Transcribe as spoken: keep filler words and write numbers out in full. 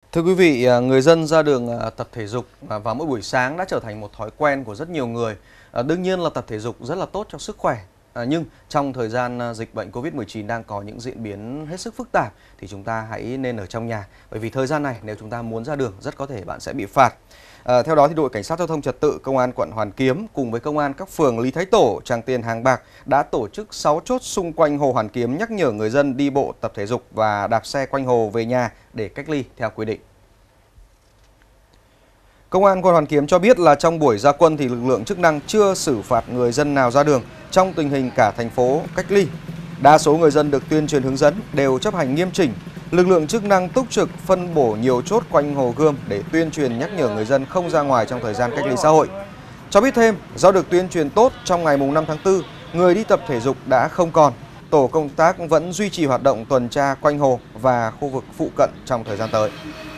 Thưa quý vị, à, người dân ra đường à, tập thể dục à, vào mỗi buổi sáng đã trở thành một thói quen của rất nhiều người. À, Đương nhiên là tập thể dục rất là tốt cho sức khỏe. À, nhưng trong thời gian à, dịch bệnh Covid mười chín đang có những diễn biến hết sức phức tạp thì chúng ta hãy nên ở trong nhà. Bởi vì thời gian này nếu chúng ta muốn ra đường rất có thể bạn sẽ bị phạt. À, theo đó thì đội cảnh sát giao thông trật tự công an quận Hoàn Kiếm cùng với công an các phường Lý Thái Tổ, Tràng Tiền, Hàng Bạc đã tổ chức sáu chốt xung quanh Hồ Hoàn Kiếm nhắc nhở người dân đi bộ, tập thể dục và đạp xe quanh hồ về nhà để cách ly theo quy định. Công an quận Hoàn Kiếm cho biết là trong buổi ra quân thì lực lượng chức năng chưa xử phạt người dân nào ra đường trong tình hình cả thành phố cách ly. Đa số người dân được tuyên truyền hướng dẫn đều chấp hành nghiêm chỉnh. Lực lượng chức năng túc trực phân bổ nhiều chốt quanh Hồ Gươm để tuyên truyền nhắc nhở người dân không ra ngoài trong thời gian cách ly xã hội. Cho biết thêm, do được tuyên truyền tốt trong ngày năm tháng tư, người đi tập thể dục đã không còn. Tổ công tác vẫn duy trì hoạt động tuần tra quanh hồ và khu vực phụ cận trong thời gian tới.